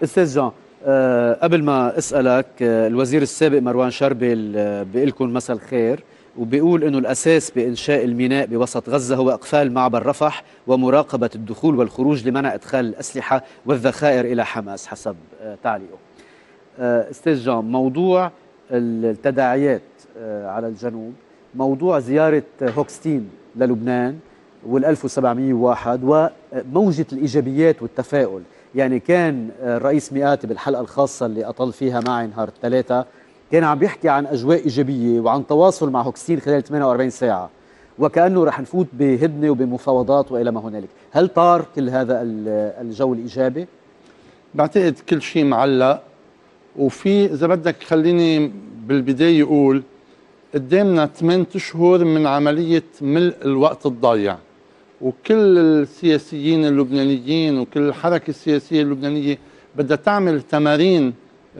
استاذ جان، قبل ما اسالك، الوزير السابق مروان شربل بيقول لكم مساء الخير، وبيقول انه الاساس بانشاء الميناء بوسط غزه هو اقفال معبر رفح ومراقبه الدخول والخروج لمنع ادخال الاسلحه والذخائر الى حماس حسب تعليقه. استاذ جان، موضوع التداعيات على الجنوب، موضوع زياره هوكستين للبنان وال1701 وموجه الايجابيات والتفاؤل، يعني كان الرئيس مئاتي بالحلقة الخاصة اللي أطل فيها معي نهار الثلاثاء كان عم بيحكي عن أجواء إيجابية وعن تواصل مع هوكستين خلال 48 ساعة، وكأنه رح نفوت بهدنة وبمفاوضات وإلى ما هنالك. هل طار كل هذا الجو الإيجابي؟ بعتقد كل شيء معلق، وفي إذا بدك خليني بالبداية أقول قدامنا 8 أشهر من عملية ملء الوقت الضايع، وكل السياسيين اللبنانيين وكل الحركة السياسية اللبنانية بدها تعمل تمارين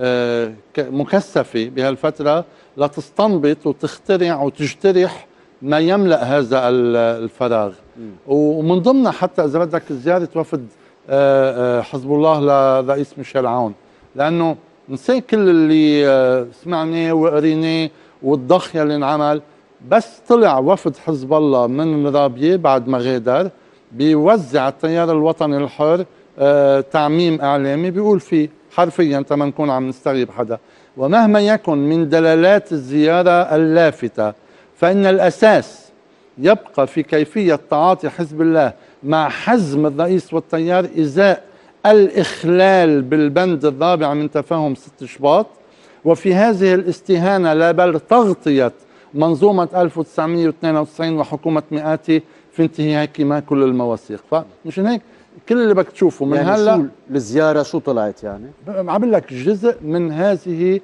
مكثفة بهالفترة لتستنبط وتخترع وتجترح ما يملأ هذا الفراغ. ومن ضمنها حتى إذا بدك زيارة وفد حزب الله لرئيس ميشيل عون، لأنه نسي كل اللي سمعناه وقريناه والضخ اللي انعمل، بس طلع وفد حزب الله من رابية بعد ما غادر بيوزع التيار الوطني الحر تعميم إعلامي بيقول فيه حرفيا تما نكون عم نستغيب حدا: ومهما يكن من دلالات الزيارة اللافتة فإن الأساس يبقى في كيفية تعاطي حزب الله مع حزم الرئيس والتيار إزاء الإخلال بالبند الرابع من تفاهم 6 شباط، وفي هذه الاستهانة لا بل تغطية منظومة 1992 وحكومة مئاتي في انتهاك ما كل المواثيق. فمشان هيك كل اللي بدك تشوفه من يعني هلا شو الزيارة شو طلعت؟ يعني عم لك جزء من هذه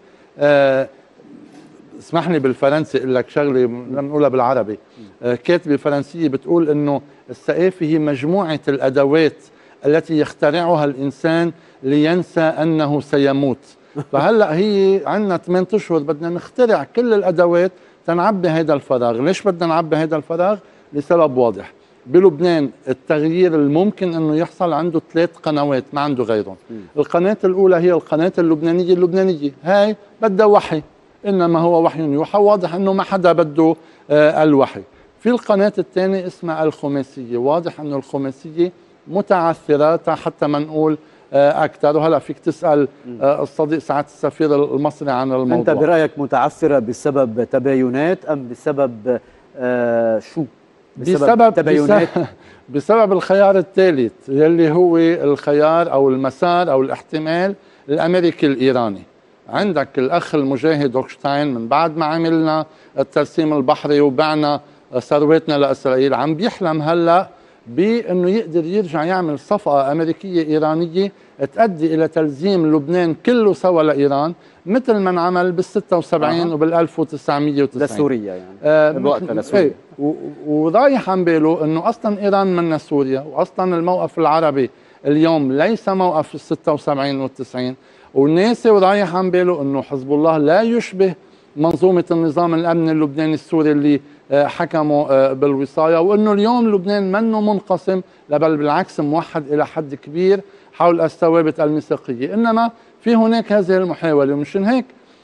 اسمح لي بالفرنسي اقول لك شغله لما نقولها بالعربي. كاتبه فرنسيه بتقول انه الثقافه هي مجموعه الادوات التي يخترعها الانسان لينسى انه سيموت. فهلا هي عندنا 8 اشهر بدنا نخترع كل الادوات تنعبي هذا الفراغ. ليش بدنا نعبي هذا الفراغ؟ لسبب واضح. بلبنان التغيير الممكن انه يحصل عنده 3 قنوات ما عنده غيرهم. القناه الاولى هي القناه اللبنانيه، هاي بدها وحي، انما هو وحي يوحى، واضح انه ما حدا بده الوحي. في القناه الثانيه اسمها الخماسيه، واضح انه الخماسيه متعثره حتى ما نقول اكثر. وهلا فيك تسال الصديق سعاده السفير المصري عن الموضوع. انت برايك متعثره بسبب تباينات ام بسبب شو؟ بسبب تباينات بسبب الخيار الثالث يلي هو الخيار او المسار او الاحتمال الامريكي الايراني. عندك الاخ المجاهد هوكشتاين من بعد ما عملنا الترسيم البحري وبعنا ثرواتنا لاسرائيل عم بيحلم هلا بانه يقدر يرجع يعمل صفقه امريكيه ايرانيه تؤدي الى تلزيم لبنان كله سوا لايران، مثل ما انعمل بال 76 وبال 1990 لسوريا، يعني بوقتها لسوريا. ورايح عن باله انه اصلا ايران منا سوريا، واصلا الموقف العربي اليوم ليس موقف ال 76 وال 90، وناسي ورايح عن باله انه حزب الله لا يشبه منظومه النظام الامني اللبناني السوري اللي حكموا بالوصايه، وانه اليوم لبنان منه منقسم، بل بالعكس موحد الى حد كبير حول الثوابت الميثاقيه، انما في هناك هذه المحاوله. ومشان هيك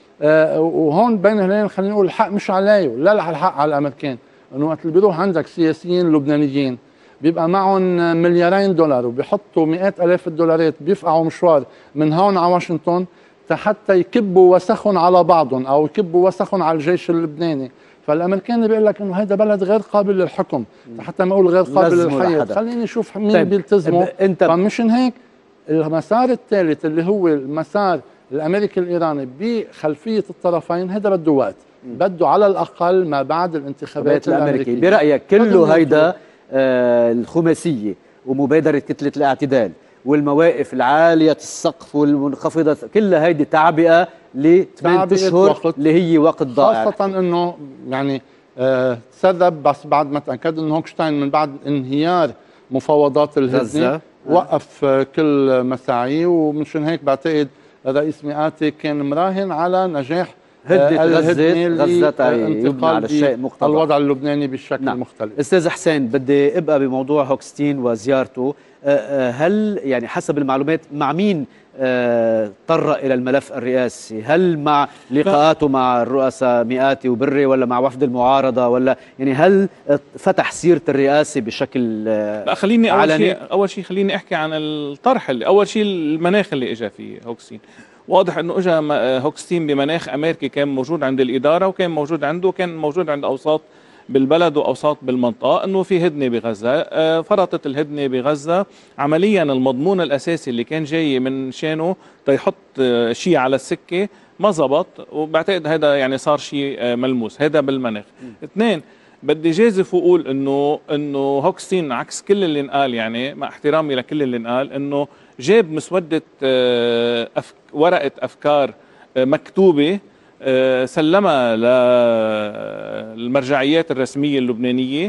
وهون بين هلين خلينا نقول الحق مش عليه، لا الحق على الامريكان، انه وقت اللي بيروح عندك سياسيين لبنانيين بيبقى معهم $2 مليار وبيحطوا مئات الاف الدولارات بيفقعوا مشوار من هون على واشنطن حتى يكبوا وسخهم على بعضهم او يكبوا وسخهم على الجيش اللبناني. فالامريكان بيقول لك انه هذا بلد غير قابل للحكم، حتى ما اقول غير قابل للحياه، خليني اشوف مين طيب بيلتزموا. فمشان هيك المسار الثالث اللي هو المسار الامريكي الايراني بخلفيه الطرفين هذا بده وقت، بده على الاقل ما بعد الانتخابات الامريكيه. برايك كله هيدا الخماسيه ومبادره كتله الاعتدال والمواقف العاليه السقف والمنخفضه، كلها هيدي تعبئه ل 8 اشهر اللي هي وقت ضائع، خاصه انه يعني تسرب بس بعد ما تاكد انه هوكشتاين من بعد انهيار مفاوضات الهدنه وقف كل مساعيه. ومنشان هيك بعتقد الرئيس مئاتي كان مراهن على نجاح هدة غزة يبنى على الشيء مقتضى الوضع اللبناني بالشكل مختلف. استاذ حسين، بدي ابقى بموضوع هوكستين وزيارته. هل يعني حسب المعلومات مع مين طرق إلى الملف الرئاسي؟ هل مع لقاءاته مع الرؤساء مئاتي وبري، ولا مع وفد المعارضة، ولا يعني هل فتح سيرة الرئاسة بشكل لا خليني أول شيء خليني أحكي عن الطرح. اللي أول شيء المناخ اللي إجا فيه هوكستين. واضح أنه إجا هوكستين بمناخ أمريكي كان موجود عند الإدارة، وكان موجود عنده، كان موجود عند أوساط بالبلد وأوساط بالمنطقة، أنه في هدنة بغزة. فرطت الهدنة بغزة. عمليا المضمون الأساسي اللي كان جاي من شانه تيحط شيء على السكة ما زبط، وبعتقد هذا يعني صار شيء ملموس. هذا بالمناخ. اثنين، بدي جازف وأقول إنه هوكستين عكس كل اللي انقال، يعني مع احترامي لكل اللي انقال، إنه جاب مسودة ورقة أفكار مكتوبة سلمها للمرجعيات الرسمية اللبنانية.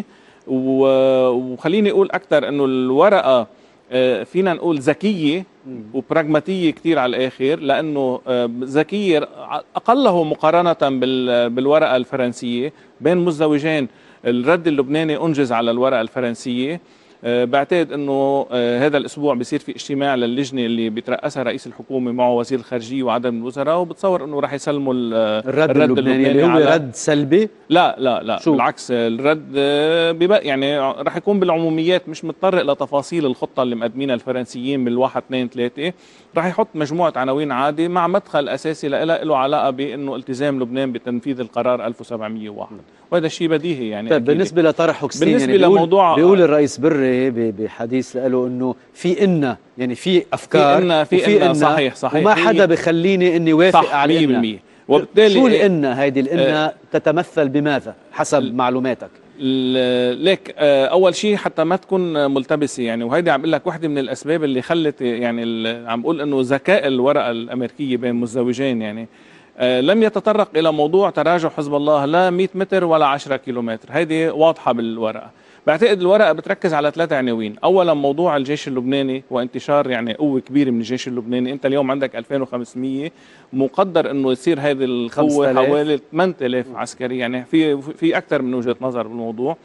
وخليني أقول أكثر أنه الورقة فينا نقول ذكية وبراغماتية كتير على الآخر، لأنه ذكية أقله مقارنة بالورقة الفرنسية. بين مزدوجين الرد اللبناني أنجز على الورقة الفرنسية. بعتقد انه هذا الاسبوع بيصير في اجتماع للجنه اللي بيترأسها رئيس الحكومه مع وزير الخارجيه وعدد من الوزراء، وبتصور انه راح يسلموا الرد اللبناني اللي هو رد سلبي. لا لا لا بالعكس، الرد يعني راح يكون بالعموميات، مش متطرق لتفاصيل الخطه اللي مقدمينها الفرنسيين بالواحد اثنين ثلاثه. راح يحط مجموعه عناوين عادي مع مدخل اساسي له علاقه بانه التزام لبنان بتنفيذ القرار 1701، وهذا الشيء بديهي يعني. طيب بالنسبه لطرح هوكستين، بالنسبه يعني لموضوع بيقول الرئيس بري بحديث له انه في إنا، يعني في افكار في إنا صحيح وما حدا بخليني اني وافق على إنا. وبالتالي شو الإنا هيدي الإنا تتمثل بماذا حسب معلوماتك؟ ليك اول شيء حتى ما تكون ملتبسه يعني، وهيدي عم اقول لك وحده من الاسباب اللي خلت يعني عم بقول انه ذكاء الورقه الامريكيه بين مزدوجين يعني لم يتطرق الى موضوع تراجع حزب الله لا 100 متر ولا 10 كيلومتر. هيدي واضحه بالورقه. بعتقد الورقه بتركز على 3 عناوين. اولا موضوع الجيش اللبناني وانتشار يعني قوه كبيره من الجيش اللبناني. انت اليوم عندك 2500، مقدر انه يصير هذه القوه حوالي 8000 عسكري، يعني في اكثر من وجهه نظر بالموضوع.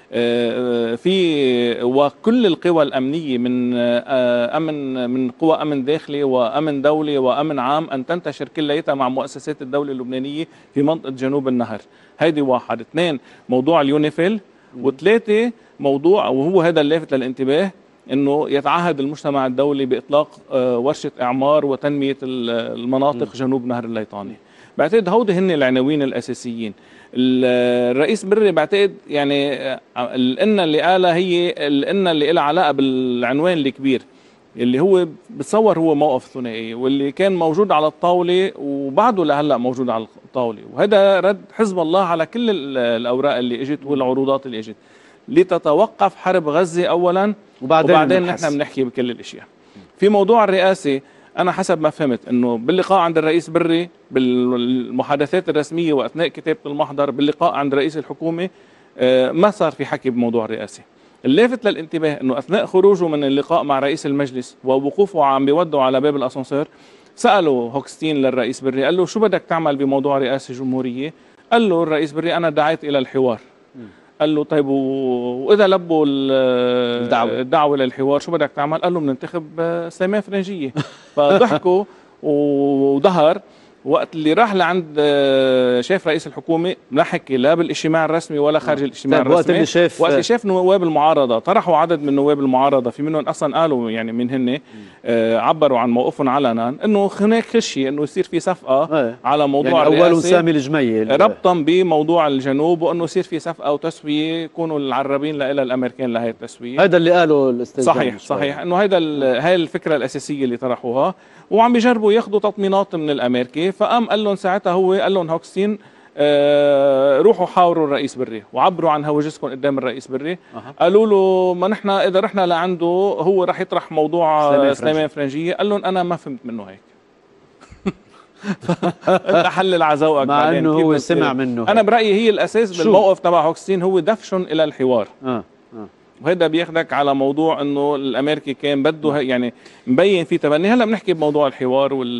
في وكل القوى الامنيه من قوى امن داخلي وامن دولي وامن عام ان تنتشر كلياتها مع مؤسسات الدوله اللبنانيه في منطقه جنوب النهر. هيدي واحد. اثنين موضوع اليونيفيل. وثلاثه موضوع، وهو هذا اللافت للانتباه، انه يتعهد المجتمع الدولي باطلاق ورشه اعمار وتنميه المناطق جنوب نهر الليطاني. بعتقد هودي هن العناوين الاساسيين. الرئيس بري بعتقد يعني الإنة اللي قالها هي الإنة اللي لها علاقه بالعنوان الكبير اللي هو بتصور هو موقف ثنائي، واللي كان موجود على الطاوله وبعده لهلا موجود على الطاوله. وهذا رد حزب الله على كل الاوراق اللي اجت والعروضات اللي اجت لتتوقف حرب غزه اولا، وبعدين نحن بنحكي بكل الاشياء. في موضوع الرئاسه، أنا حسب ما فهمت أنه باللقاء عند الرئيس بري بالمحادثات الرسمية وأثناء كتابة المحضر باللقاء عند رئيس الحكومة ما صار في حكي بموضوع الرئاسة. اللافت للانتباه أنه أثناء خروجه من اللقاء مع رئيس المجلس ووقوفه عم بيودوا على باب الأسانسير، سألوا هوكستين للرئيس بري، قال له شو بدك تعمل بموضوع رئاسة جمهورية؟ قال له الرئيس بري أنا دعيت إلى الحوار. قال له طيب واذا لبوا الدعوه للحوار شو بدك تعمل؟ قال له بننتخب سليمان فرنجيه. فضحكوا وظهر وقت اللي راح لعند شاف رئيس الحكومه ما حكي لا بالاجتماع الرسمي ولا خارج الاجتماع الرسمي. وقت اللي شاف نواب المعارضه، طرحوا عدد من نواب المعارضه، في منهم اصلا قالوا يعني من هن عبروا عن موقفهم علنا انه هناك خشيه انه يصير في صفقه على موضوع يعني الرئاسه، اول سامي الجميل ربطا بموضوع الجنوب، وانه يصير في صفقه وتسويه يكونوا العربين لها الامريكان لهي التسويه. هذا اللي قاله الاستاذ. صحيح انه هاي الفكره الاساسيه اللي طرحوها، وعم بيجربوا ياخذوا تطمينات من الامريكي. فقام قال لهم ساعتها قال لهم هوكستين روحوا حاوروا الرئيس بري وعبروا عن هوجسكم قدام الرئيس بري. قالوا له ما نحن اذا رحنا لعنده هو رح يطرح موضوع سليمان فرنجيه. قال لهم انا ما فهمت منه هيك. انت حلل على ذوقك مع انه هو سمع منه. انا برايي هي الاساس بالموقف تبع هوكستين هو دفشن الى الحوار. وهذا بياخدك على موضوع انه الامريكي كان بده يعني مبين في تبني. هلا بنحكي بموضوع الحوار